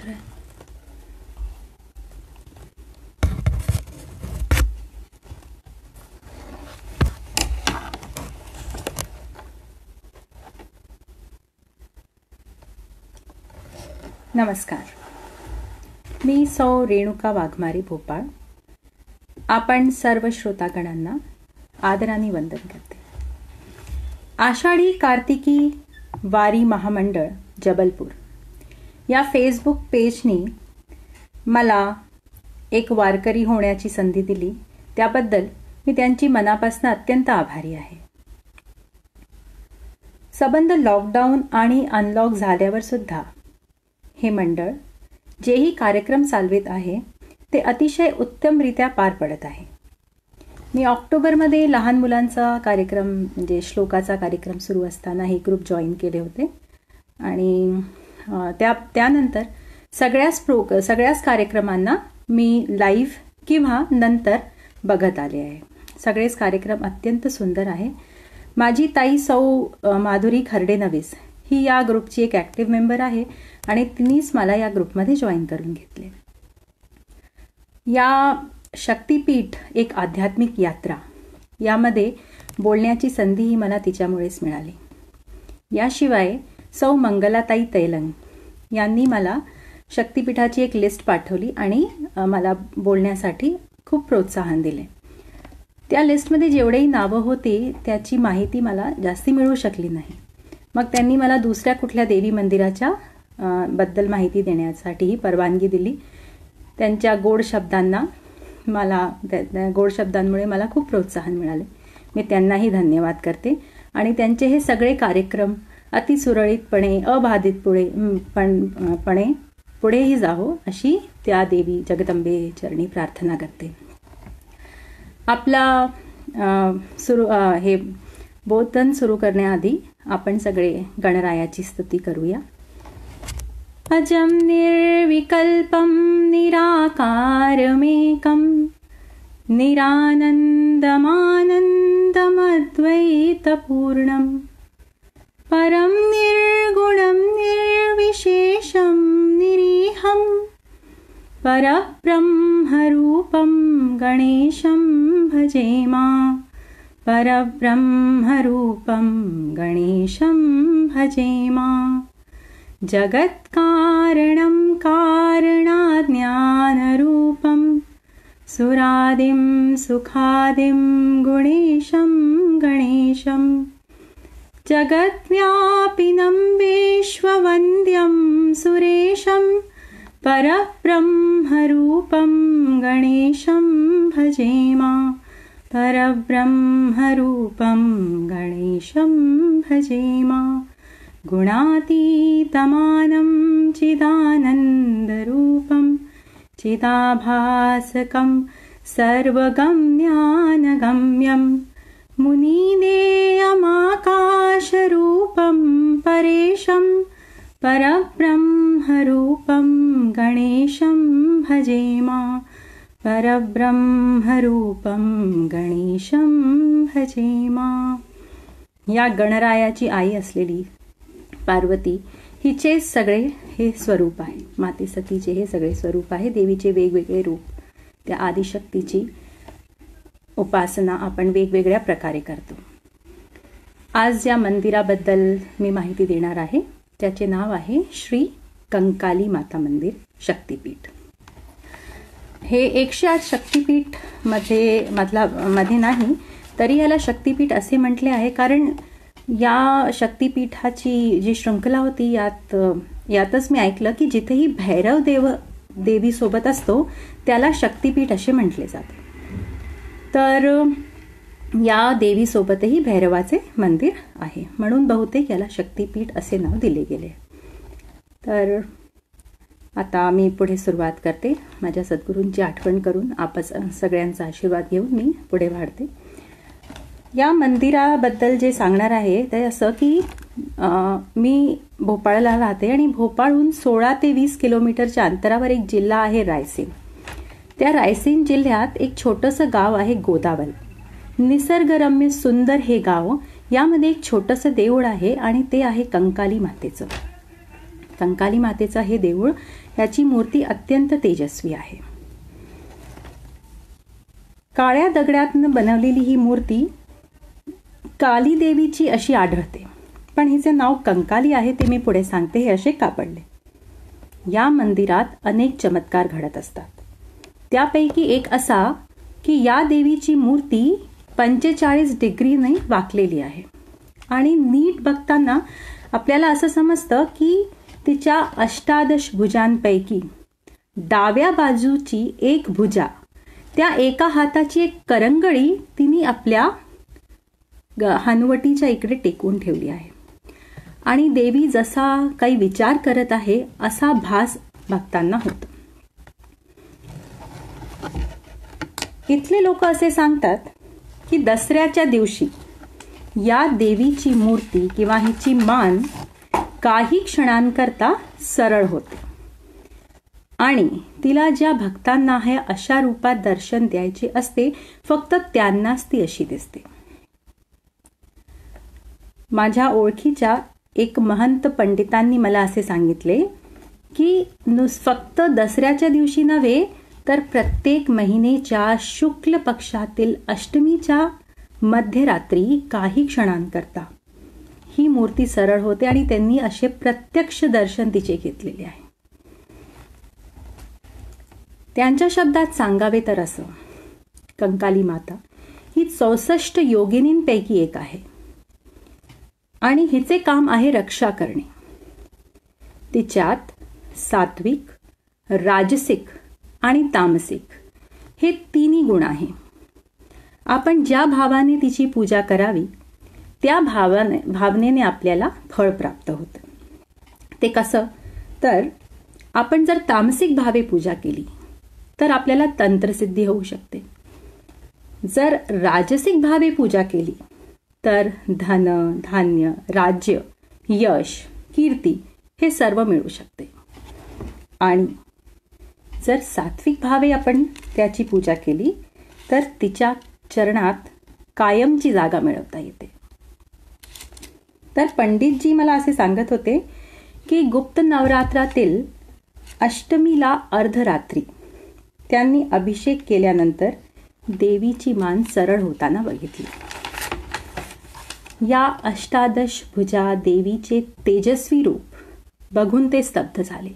आहे. नमस्कार, मी सौ रेणुका वाघमारे भोपाळ. आपण सर्व श्रोतागणांना आदराने वंदन करते. आषाढी कार्तिकी वारी महामंडळ जबलपूर या फेसबुक पेजनी मला एक वारकरी होण्याची संधी दिली, त्याबद्दल मी त्यांची मनापासून अत्यंत आभारी आहे. संबंध लॉकडाऊन आणि अनलॉक झाल्यावर सुद्धा हे मंडळ जेही कार्यक्रम चालवित आहे ते अतिशय उत्तमरित्या पार पडत आहे. मी ऑक्टोबरमध्ये लहान मुलांचा कार्यक्रम म्हणजे श्लोकाचा कार्यक्रम सुरू असताना हे ग्रुप जॉईन केले होते आणि त्यानंतर सगळ्याच कार्यक्रमांना मी लाईव्ह किंवा नंतर बघत आले आहे. सगळेच कार्यक्रम अत्यंत सुंदर आहे. माझी ताई सौ माधुरी खर्डेनवीस ही या ग्रुपची एक ॲक्टिव्ह मेंबर आहे आणि तिनेच मला या ग्रुपमध्ये जॉईन करून घेतले. या शक्तिपीठ एक आध्यात्मिक यात्रा यामध्ये बोलण्याची संधीही मला तिच्यामुळेच मिळाली. याशिवाय सौ मंगलाताई तैलंग यांनी मला शक्तिपीठाची एक लिस्ट पाठवली आणि मला बोलण्यासाठी खूप प्रोत्साहन दिले. त्या लिस्टमध्ये जेवढेही नावं होती त्याची माहिती मला जास्ती मिळू शकली नाही. मग त्यांनी मला दुसऱ्या कुठल्या देवी मंदिराच्या बद्दल माहिती देण्यासाठीही परवानगी दिली. त्यांच्या गोड शब्दांमुळे मला खूप प्रोत्साहन मिळाले. मी त्यांनाही धन्यवाद करते आणि त्यांचे हे सगळे कार्यक्रम अति सुरळीतपणे अबाधितपणे पुढेही जावो अशी त्या देवी जगदंबे चरणी प्रार्थना करते. आपला हे बोधन सुरू करण्याआधी आपण सगळे गणरायाची स्तुती करूया. अजं निर्विकल्पं निराकारमेकं निरानन्दमानन्दमद्वैतपूर्णं परं निर्गुणं निर्विशेषं निरीहं परब्रह्मरूपं गणेशं भजेमा. परब्रह्मरूपं गणेशं भजेमा. जगत्कारणं कारणाज्ञानरूपं सुरादिं सुखादिं गुणेशं गणेशं. जगद्व्यापिनं विश्ववन्द्यं सुरेशं परब्रह्मरूपं गणेशं भजेमा. परब्रह्मरूपं गणेशं भजेमा. गुणातीतमानं चिदानन्दरूपं चिदाभासकं सर्वगम्यानगम्यं मुनिदेयमाकाशरूपं परेशं परब्रह्मरूपं गणेशं भजेमा. परब्रह्मरूपं गणेशं भजेमा. या गणरायाची आई असलेली पार्वती हिचे सगळे हे स्वरूप आहे. माते सतीचे हे सगळे स्वरूप आहे. देवीचे वेगवेगळे रूप, त्या आदिशक्तीची उपासना आपण वेगवेगळ्या प्रकारे करतो. आज ज्या मंदिराबद्दल मी माहिती देणार आहे त्याचे नाव आहे श्री कंकाली माता मंदिर शक्तिपीठ. हे 108 शक्तिपीठ मध्ये नाही, तरी याला शक्तिपीठ असे म्हटले आहे कारण या शक्तिपीठाची जी शृंखला होती यातच मी ऐकलं की जिथेही भैरव देवी सोबत असतो त्याला शक्तिपीठ असे म्हटले जाते. तर या देवीसोबतही भैरवाचे मंदिर आहे म्हणून बहुतेक याला शक्तिपीठ असे नाव दिले गेले. तर आता मी पुढे सुरुवात करते. माझ्या सद्गुरूंची आठवण करून सगळ्यांचा आशीर्वाद घेऊन मी पुढे वाढते. या मंदिराबद्दल जे सांगणार आहे ते असं की मी भोपाळला राहते आणि भोपाळहून 16 ते 20 किलोमीटरच्या अंतरावर एक जिल्हा आहे रायसेन. त्या रायसेन जिल्ह्यात एक छोटंसं गाव आहे गोदावल. निसर्गरम्य सुंदर हे गाव. यामध्ये एक छोटंसं देऊळ आहे आणि ते आहे कंकाली मातेचं. कंकाली मातेचं हे देऊळ याची मूर्ती अत्यंत तेजस्वी आहे. काळ्या दगडातून बनवलेली ही मूर्ती काली देवीची अशी आढळते, पण हिचे नाव कंकाली आहे ते मी पुढे सांगते. हे असे का पडले? या मंदिरात अनेक चमत्कार घडत असतात. त्यापैकी एक असा की या देवीची मूर्ती 45 डिग्रीने वाकलेली आहे आणि नीट बघताना आपल्याला असं समजतं की तिच्या 18 भुजांपैकी डाव्या बाजूची एक भुजा, त्या एका हाताची एक करंगळी तिने आपल्या हनुवटीच्या इकडे टेकवून ठेवली आहे आणि देवी जसा काही विचार करत आहे असा भास भक्तांना होतो. इथले लोक असे सांगतात की दसऱ्याच्या दिवशी या देवीची मूर्ती किंवा हिची मान काही क्षणांकरता सरळ होते आणि तिला ज्या भक्तांना आहे अशा रूपात दर्शन द्यायचे असते फक्त त्यांनाच ती अशी दिसते. माझ्या ओळखीच्या एक महंत पंडितांनी मला असे सांगितले की फक्त दसऱ्याच्या दिवशी नव्हे तर प्रत्येक महिन्याच्या शुक्ल पक्षातील अष्टमीच्या मध्यरात्री काही क्षणांकरता ही मूर्ती सरळ होते आणि त्यांनी असे प्रत्यक्ष दर्शन तिचे घेतलेले आहे. त्यांच्या शब्दात सांगावे तर असं, कंकाली माता ही 64 योगिनींपैकी एक आहे आणि हिचे काम आहे रक्षा करणे. तिच्यात सात्विक, राजसिक आणि तामसिक हे तिन्ही गुण आहे. आपण ज्या भावाने तिची पूजा करावी त्या भावनेने आपल्याला फळ प्राप्त होतं. ते कसं? तर आपण जर तामसिक भावे पूजा केली तर आपल्याला तंत्रसिद्धी होऊ शकते. जर राजसिक भावे पूजा केली तर धन, धान्य, राज्य, यश, कीर्ती हे सर्व मिळू शकते. आणि जर सात्विक भावे आपण त्याची पूजा केली तर तिच्या चरणात कायमची जागा मिळवता येते. तर पंडितजी मला असे सांगत होते की गुप्त नवरात्रातील अष्टमीला अर्धरात्री त्यांनी अभिषेक केल्यानंतर देवीची मान सरळ होताना बघितली. या 18 भुजा देवीचे तेजस्वी रूप बघून ते स्तब्ध झाले.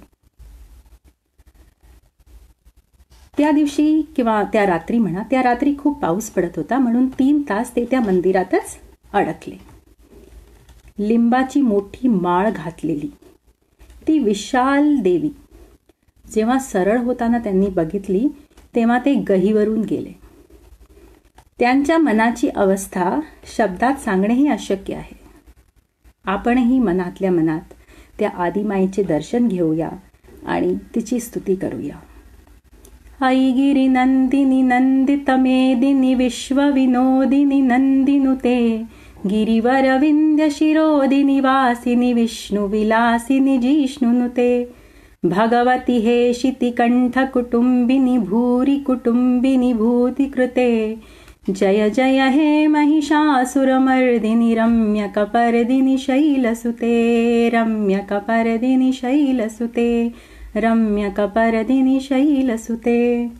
त्या दिवशी किंवा त्या रात्री म्हणा, त्या रात्री खूप पाऊस पडत होता म्हणून 3 तास ते त्या मंदिरातच अडकले. लिंबाची मोठी माळ घातलेली ती विशाल देवी जेव्हा सरळ होताना त्यांनी बघितली तेव्हा ते गहिवरून गेले. त्यांच्या मनाची अवस्था शब्दात सांगणेही अशक्य आहे. आपणही मनातल्या मनात त्या आदिमाईचे दर्शन घेऊया आणि तिची स्तुती करूया. ऐगिरी नंदिनी नंदित मेदिनी विश्वविनोदिनी नंदिनुते गिरिवर विंध्य शिरोदिनी वासिनी विष्णु विलासिनी जिष्णुनुते भगवती हे शितिकंठ कुटुंबिनी भूरि कुटुंबिनी भूतिकृते जय जय हे महिषासुरमर्दिनी रम्यकपर्दिनी शैलसुते रम्यकपर्दिनी शैलसुते रम्यकपर्दिनी शैलसुते.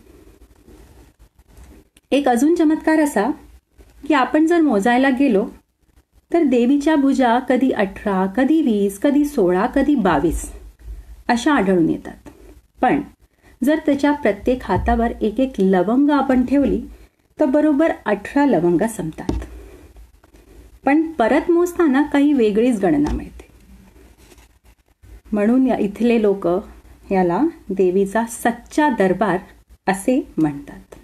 एक अजून चमत्कार असा की आपण जर मोजायला गेलो तर देवीच्या भुजा कधी 18, कधी 20, कधी 16, कधी 22 अशा आढळून येतात. पण जर त्याच्या प्रत्येक हातावर एक एक लवंग आपण ठेवली तर बरोबर 18 लवंगा संपतात. पण परत मोजताना काही वेगळीच गणना मिळते. म्हणून या इथले लोक याला देवीचा सच्चा दरबार असे म्हणतात.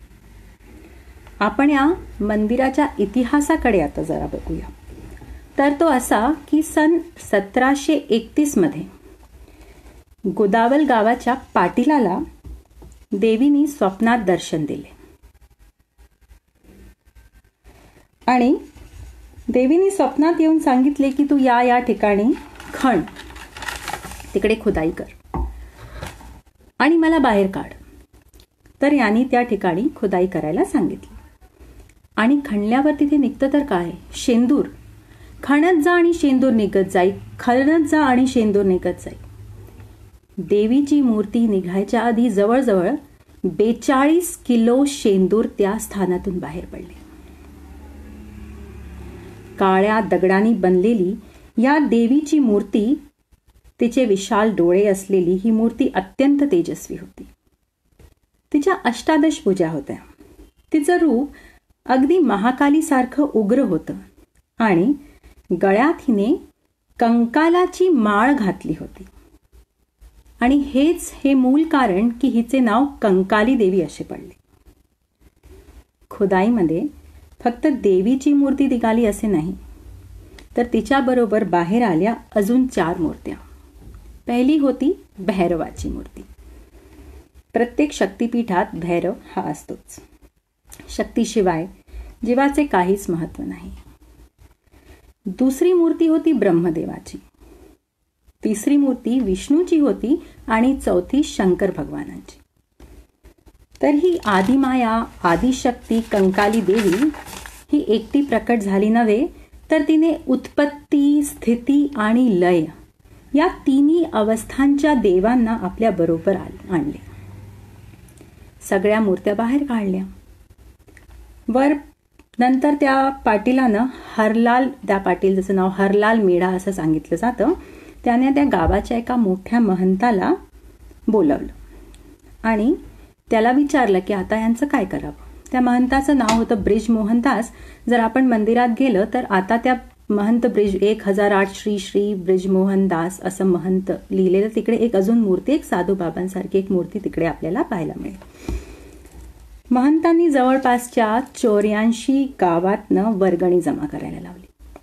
आपण या मंदिराच्या इतिहासाकडे आता जरा बघूया. तर तो असा की सन 1731 मध्ये गोदावल गावाच्या पाटीलाला देवीनी स्वप्नात दर्शन दिले आणि देवीनी स्वप्नात येऊन सांगितले की तू या ठिकाणी खण, तिकडे खुदाई कर आणि मला बाहेर काढ. तर यांनी त्या ठिकाणी खुदाई करायला सांगितली आणि खणल्यावर तिथे निघतं तर काय, शेंदूर. खणत जा आणि शेंदूर निघत जाई, खणत जा आणि शेंदूर निघत जाई. देवीची मूर्ती निघायच्या आधी जवळजवळ 42 किलो शेंदूर त्या स्थानातून बाहेर पडले. काळ्या दगडांनी बनलेली या देवीची मूर्ती, तिचे विशाल डोळे असलेली ही मूर्ती अत्यंत तेजस्वी होती. तिच्या 18 भुजा होत्या. तिचं रूप अगदी महाकालीसारखं उग्र होतं आणि गळ्यात हिने कंकालाची माळ घातली होती. आणि हेच हे मूळ कारण की हिचे नाव कंकाली देवी असे पडले. खुदाईमध्ये फक्त देवीची मूर्ती निघाली असे नाही, तर तिच्याबरोबर बाहेर आल्या अजून 4 मूर्त्या. पहिली होती भैरवाची मूर्ती. प्रत्येक शक्तिपीठात भैरव हा असतोच. शक्तीशिवाय जीवाचे काहीच महत्त्व नाही. दुसरी मूर्ती होती ब्रह्मदेवाची. तिसरी मूर्ती विष्णूची होती आणि चौथी शंकर भगवानांची. तर ही आदिमाया, आदिशक्ती कंकाली देवी ही एकटी प्रकट झाली नव्हे, तर तिने उत्पत्ती, स्थिती आणि लय या तिन्ही अवस्थांच्या देवांना आपल्या बरोबर आणले. सगळ्या मूर्त्या बाहेर काढल्या. वर नंतर त्या पाटीलानं हरलाल, त्या पाटीलचं नाव हरलाल मेढा असं सांगितलं जातं, त्याने त्या गावाच्या एका मोठ्या महंताला बोलवलं आणि त्याला विचारलं की आता यांचं काय करावं. त्या महंताचं नाव होतं ब्रिज मोहनदास. जर आपण मंदिरात गेलं तर आता त्या महंत ब्रिज 1008 श्री श्री ब्रिजमोहनदास असं महंत लिहिलेलं तिकडे एक अजून मूर्ती, एक साधू बाबांसारखी एक मूर्ती तिकडे आपल्याला पाहायला मिळेल. महंतांनी जवळपासच्या 84 गावातनं वर्गणी जमा करायला लावली.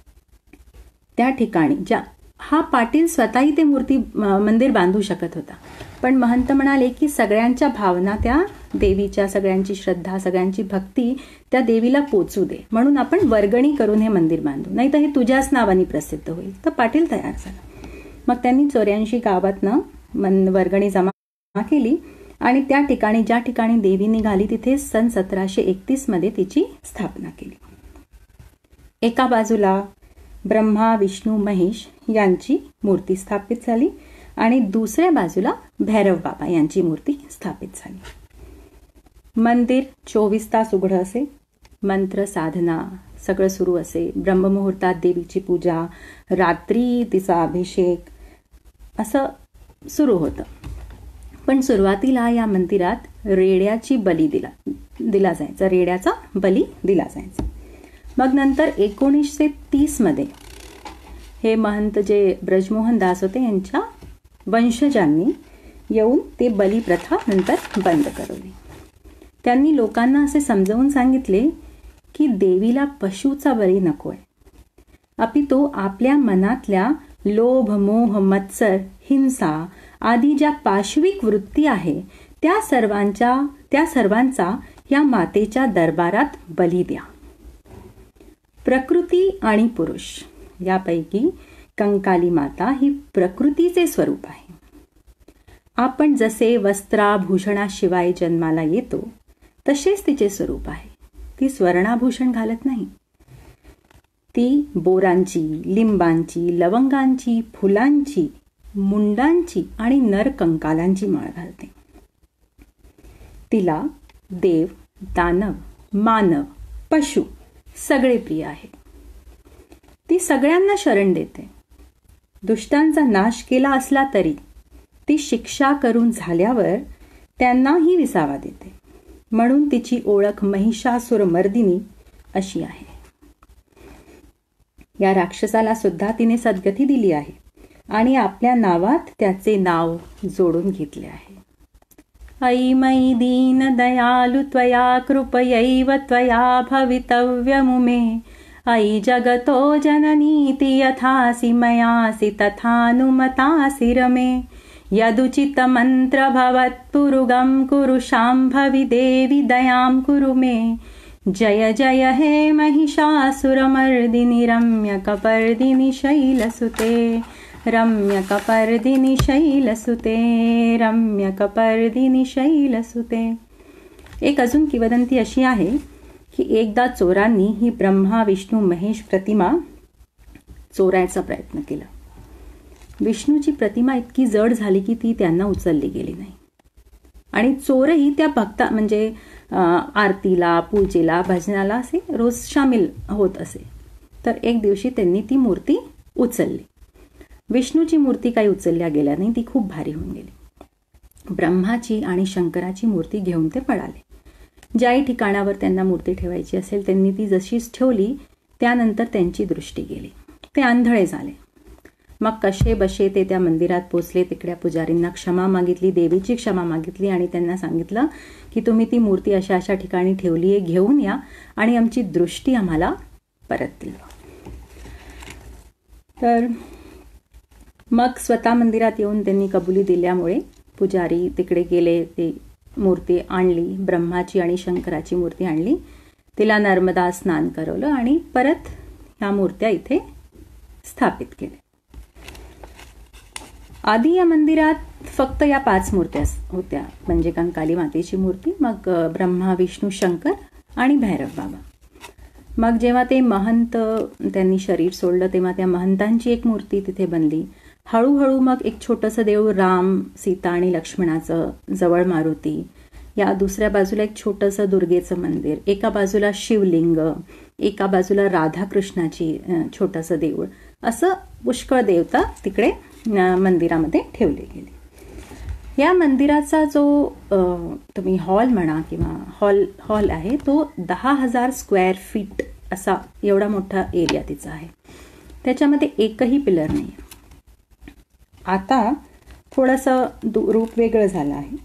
त्या ठिकाणी हा पाटील स्वतःही ते मूर्ती मंदिर बांधू शकत होता, पण महंत म्हणाले की सगळ्यांच्या भावना त्या देवीच्या, सगळ्यांची श्रद्धा, सगळ्यांची भक्ती त्या देवीला पोचू दे, म्हणून आपण वर्गणी करून हे मंदिर बांधू, नाही तर हे तुझ्याच नावाने प्रसिद्ध होईल. तर पाटील तयार झाला. मग त्यांनी 84 गावातनं वर्गणी जमा केली आणि त्या ठिकाणी ज्या ठिकाणी देवी निघाली तिथे सन 1731 मध्ये तिची स्थापना केली. एका बाजूला ब्रह्मा, विष्णू, महेश यांची मूर्ती स्थापित झाली आणि दुसऱ्या बाजूला भैरव बाबा यांची मूर्ती स्थापित झाली. मंदिर 24 तास उघडं असे. मंत्र साधना सगळं सुरू असे. ब्रह्ममुहूर्तात देवीची पूजा, रात्री तिचा अभिषेक असं सुरू होतं. पण सुरुवातीला या मंदिरात रेड्याची बली दिला जायचा, रेड्याचा बली दिला जायचा. मग नंतर 1930 मध्ये हे महंत जे ब्रजमोहनदास होते यांच्या वंशजांनी येऊन ते बली प्रथा नंतर बंद करवली. त्यांनी लोकांना असे समजावून सांगितले की देवीला पशुचा बळी नकोय, अपितो आपल्या मनातल्या लोभ, मोह, मत्सर, हिंसा आदी ज्या पाशविक वृत्ती आहे त्या सर्वांचा या मातेच्या दरबारात बली द्या. प्रकृती आणि पुरुष यापैकी कंकाली माता ही प्रकृतीचे स्वरूप आहे. आपण जसे वस्त्राभूषणाशिवाय जन्माला येतो तसेच तिचे स्वरूप आहे. ती स्वर्णाभूषण घालत नाही. ती बोरांची, लिंबांची, लवंगांची, फुलांची, मुंडांची आणि नरकंकालांची माळ घालते. तिला देव, दानव, मानव, पशु सगळे प्रिय आहे. ती सगळ्यांना शरण देते. दुष्टांचा नाश केला असला तरी ती शिक्षा करून झाल्यावर त्यांनाही विसावा देते. म्हणून तिची ओळख महिषासुरमर्दिनी अशी आहे. या राक्षसाला सुद्धा तिने सद्गती दिली आहे आणि आपल्या नावात त्याचे नाव जोडून घेतले आहे. ऐ मयि दीन दयालु त्वया कृपयैव त्वया भवितव्यमुमे. ऐ जगतो जननीति यथासि मयासि तथानुमतासि रमे. यदुचित मंत्र भवत्पुरुगं कुरु शाम्भवि देवि दयां कुरु मे. जय जय हे महिषासुरमर्दिनि रम्यकपर्दिनि शैलसुते. रम्यकपर्दिनि शैलसुते. रम्यकपर्दिनि शैलसुते. एक अजून किंवदंती अशी आहे की एकदा चोरांनी ही ब्रह्मा, विष्णू, महेश प्रतिमा चोरायचा प्रयत्न केला विष्णूची प्रतिमा इतकी जड झाली की ती त्यांना उचलली गेली नाही. आणि चोरही त्या भक्ता म्हणजे आरतीला, पूजेला, भजनाला असे रोज सामील होत असे. तर एक दिवशी त्यांनी ती मूर्ती उचलली. विष्णूची मूर्ती काही उचलल्या गेल्या नाही, ती खूप भारी होऊन गेली. ब्रह्माची आणि शंकराची मूर्ती घेऊन ते पळाले. ज्याही ठिकाणावर त्यांना मूर्ती ठेवायची असेल त्यांनी ती जशीच ठेवली. त्यानंतर त्यांची दृष्टी गेली, ते आंधळे झाले. मग कसे बसे ते त्या मंदिरात पोचले. तिकड्या पुजारींना क्षमा मागितली, देवीची क्षमा मागितली आणि त्यांना सांगितलं की तुम्ही ती मूर्ती अशा अशा ठिकाणी ठेवली आहे, घेऊन या आणि आमची दृष्टी आम्हाला परत दिली. तर मग स्वतः मंदिरात येऊन त्यांनी कबुली दिल्यामुळे पुजारी तिकडे गेले, ती मूर्ती आणली, ब्रह्माची आणि शंकराची मूर्ती आणली, तिला नर्मदा स्नान करवलं आणि परत ह्या मूर्त्या इथे स्थापित केल्या. आधी या मंदिरात फक्त या 5 मूर्त्या होत्या, म्हणजे कंकाली मातेची मूर्ती, मग ब्रह्मा, विष्णू, शंकर आणि भैरव बाबा. मग जेव्हा ते महंत त्यांनी शरीर सोडलं तेव्हा त्या महंतांची एक मूर्ती तिथे बनली. हळूहळू मग एक छोटंसं देऊळ, राम, सीता आणि लक्ष्मणाचं, जवळ मारुती, या दुसऱ्या बाजूला एक छोटंसं दुर्गेचं मंदिर, एका बाजूला शिवलिंग, एका बाजूला राधाकृष्णाची छोटंसं देऊळ, असं पुष्कळ देवता तिकडे मंदिरामध्ये ठेवले गेले. या मंदिराचा जो तुम्ही हॉल म्हणा किंवा हॉल आहे तो 10,000 स्क्वेअर फीट असा एवढा मोठा एरिया तिचा आहे. त्याच्यामध्ये एकही पिलर नाही. आता थोडंसं रूप वेगळं झालं आहे.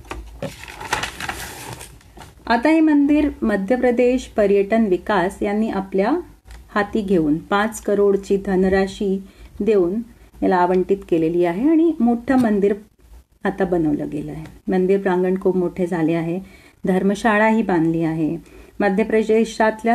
आता हे मंदिर मध्य प्रदेश पर्यटन विकास यांनी आपल्या हाती घेऊन 5 करोडची धनराशी देऊन याला आवंटित केलेली आहे आणि मोठं मंदिर आता बनवलं गेलं आहे. मंदिर प्रांगण खूप मोठे झाले आहे. धर्मशाळाही बांधली आहे. मध्य प्रदेशातलं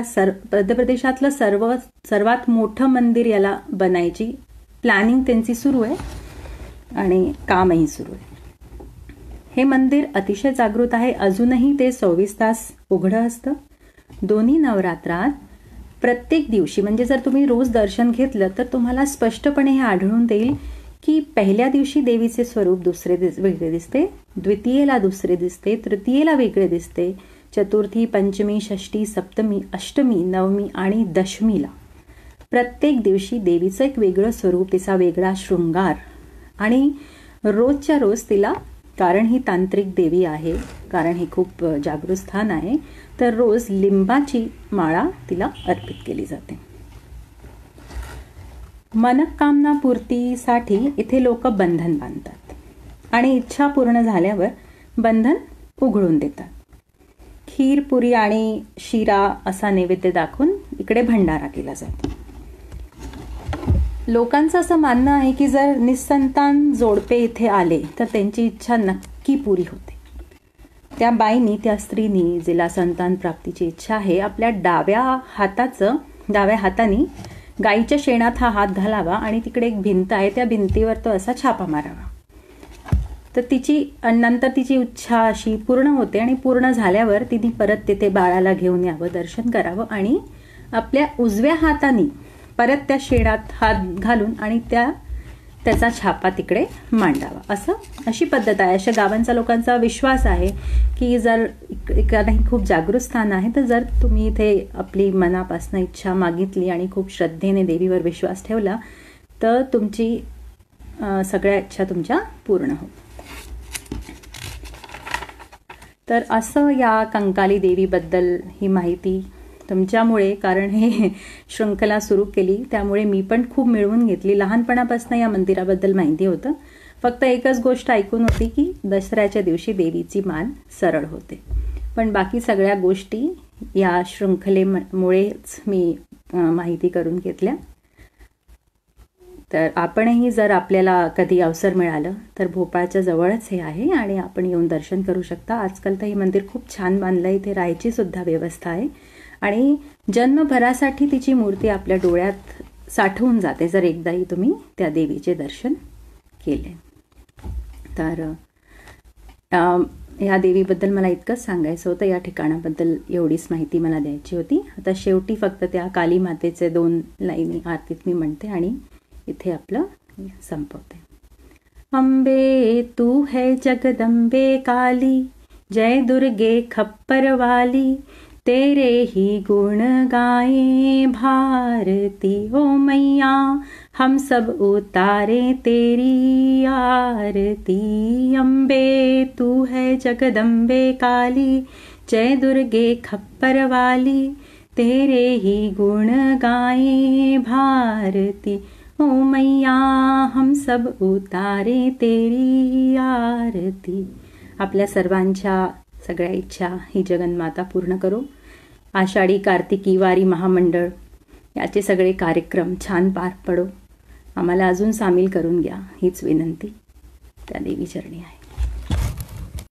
सर्वात मोठं मंदिर याला बनायची प्लॅनिंग त्यांची सुरू आहे आणि कामही सुरू आहे. हे मंदिर अतिशय जागृत आहे. अजूनही ते 24 तास उघडं असतं. दोन्ही नवरात्रात प्रत्येक दिवशी, म्हणजे जर तुम्ही रोज दर्शन घेतलं तर तुम्हाला स्पष्टपणे हे आढळून देईल की पहिल्या दिवशी देवीचे स्वरूप वेगळे दिसते, द्वितीयेला दुसरे दिसते, तृतीयेला वेगळे दिसते, चतुर्थी, पंचमी, षष्ठी, सप्तमी, अष्टमी, नवमी आणि दशमीला प्रत्येक दिवशी देवीचं एक वेगळं स्वरूप, तिचा वेगळा शृंगार आणि रोजच्या रोज तिला, कारण ही तांत्रिक देवी आहे, कारण हे खूप जागृत स्थान आहे, तर रोज लिंबाची माळा तिला अर्पित केली जाते. मनोकामना पूर्तीसाठी इथे लोक बंधन बांधतात आणि इच्छा पूर्ण झाल्यावर बंधन उघडून देतात. खीर, पुरी आणि शिरा असा नैवेद्य दाखवून इकडे भंडारा केला जातो. लोकांचं असं मानणं आहे की जर निसंतान जोडपे इथे आले तर त्यांची इच्छा नक्की पुरी होते. त्या बाईनी, त्या स्त्रीनी जिला संतान प्राप्तीची इच्छा आहे, आपल्या डाव्या हाताने गाईच्या शेणात हा हात घालावा आणि तिकडे एक भिंत आहे, त्या भिंतीवर तो असा छापा मारावा. तर नंतर तिची इच्छा अशी पूर्ण होते आणि पूर्ण झाल्यावर तिने परत तिथे बाळाला घेऊन यावं, दर्शन करावं आणि आपल्या उजव्या हाताने परत त्या शेणात हात घालून आणि त्याचा छापा तिकडे मांडावा, अशी पद्धत आहे. अशा गावांचा लोकांचा विश्वास आहे की जर एखादं खूप जागृत स्थान आहे तर जर तुम्ही इथे आपली मनापासून इच्छा मागितली आणि खूप श्रद्धेने देवीवर विश्वास ठेवला तर तुमची सगळ्या इच्छा तुमच्या पूर्ण हो. तर असं या कंकाली देवीबद्दल ही माहिती तुमच्यामुळे, कारण हे शृंखला सुरू केली त्यामुळे मी पण खूप मिळवून घेतली. लहानपणापासून या मंदिराबद्दल माहिती होतं. फक्त एकच गोष्ट ऐकून होती की दसऱ्याच्या दिवशी देवीची मान सरळ होते, पण बाकी सगळ्या गोष्टी या शृंखलेमुळेच मी माहिती करून घेतल्या. तर आपणही जर आपल्याला कधी अवसर मिळालं तर भोपाळच्या जवळच हे आहे आणि आपण येऊन दर्शन करू शकता. आजकाल तर हे मंदिर खूप छान बांधलं आहे. इथे राहायची सुद्धा व्यवस्था आहे आणि जन्मभरासाठी तिची मूर्ती आपल्या डोळ्यात साठवून जाते जर एकदाही तुम्ही त्या देवीचे दर्शन केले तर. ह्या देवीबद्दल मला इतकंच सांगायचं होतं. या ठिकाणाबद्दल एवढीच माहिती मला द्यायची होती. आता शेवटी फक्त त्या काली मातेचे 2 लाईनी आरतीत मी म्हणते आणि इथे आपलं संपवते. अंबे तू है जगदंबे काली, जय दुर्गे खप्पर वाली, तेरे ही गुण गाए भारती. ओ मैया हम सब उतारे तेरी आरती. अंबे तू है जगदंबे काली, जय दुर्गे खप्पर वाली, तेरे ही गुण गाए भारती. ओ मैया हम सब उतारे तेरी आरती. आपल्या सर्वांच्या सगळ्या इच्छा ही जगन्माता पूर्ण करो. आषाढी कार्तिकी वारी महामंडळ याचे सगळे कार्यक्रम छान पार पडो. आम्हाला अजून सामील करून घ्या हीच विनंती त्या देवी चरणी आहे.